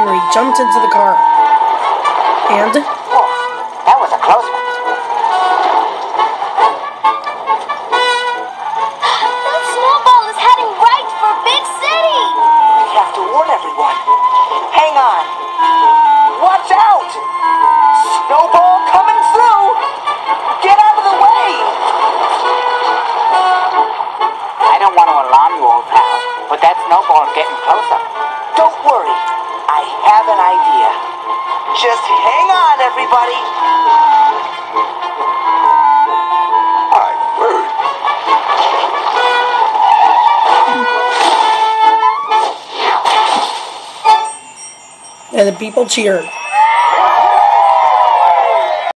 Henry jumped into the car. And? Oh, that was a close one. That snowball is heading right for Big City! We have to warn everyone. Hang on. Watch out! Snowball coming through! Get out of the way! I don't want to alarm you, old pal, but that snowball's getting closer. Don't worry. I have an idea. Just hang on, everybody. I've heard. And the people cheered.